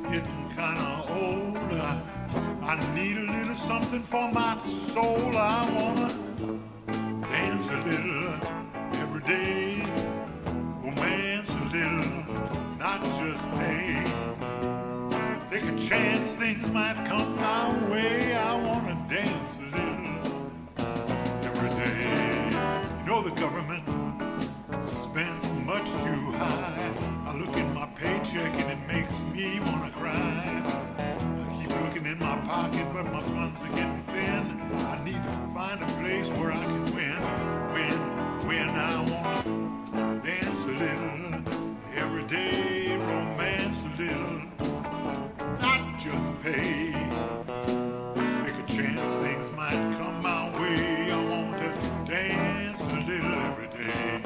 getting kinda old. I need a little something for my soul. I wanna dance a little every day, romance a little, not just pay. Take a chance, things might come my way. I wanna dance a little every day. You know the government spends much too high. I look in my paycheck and it makes me wanna cry. I keep looking in my pocket, but my funds are getting thin. I need to find a place where I can win. I wanna dance a little every day, romance a little, not just pay. Take a chance, things might come my way. I want to dance a little every day.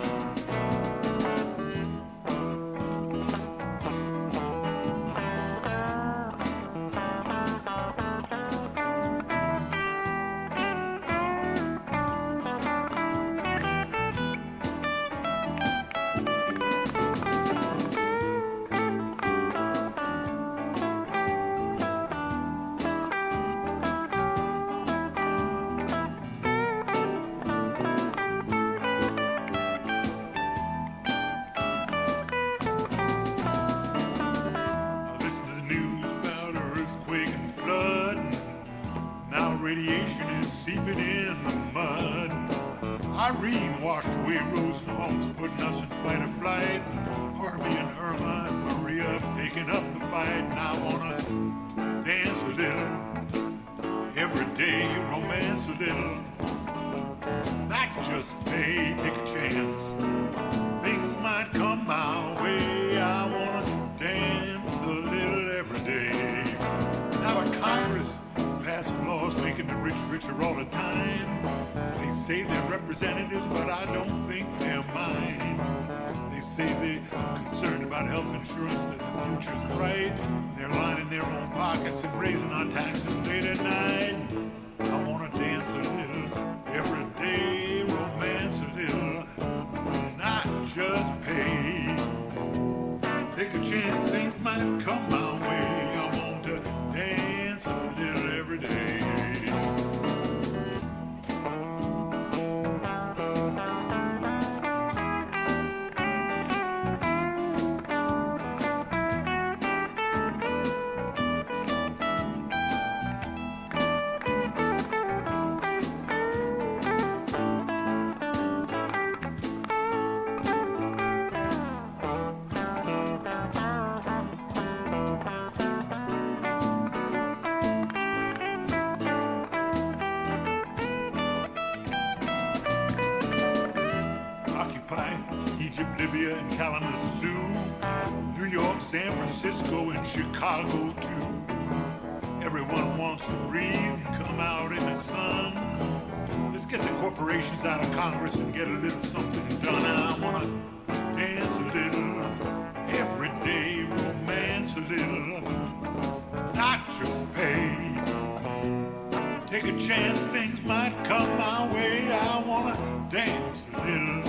Radiation is seeping in the mud. Irene washed away roads and homes, putting us in fight or flight. Harvey and Irma and Maria have taken up the fight. And I wanna dance a little every day, romance a little, not just pay. Take a chance, things might come my way. I wanna dance a little every day. Now a Congress passing laws making the rich richer all the time. They say they're representatives, but I don't think they're mine. They say they're concerned about health insurance, that the future's bright. They're lining their own pockets and raising our taxes late at night. I want to dance a little every day, romance a little, not just pay. Take a chance, things might come my way. I want to dance a little every day. Egypt, Libya, and Kalamazoo, New York, San Francisco, and Chicago too. Everyone wants to breathe and come out in the sun. Let's get the corporations out of Congress and get a little something done. I wanna dance a little every day, romance a little, not just pay. Take a chance, things might come my way. I wanna dance a little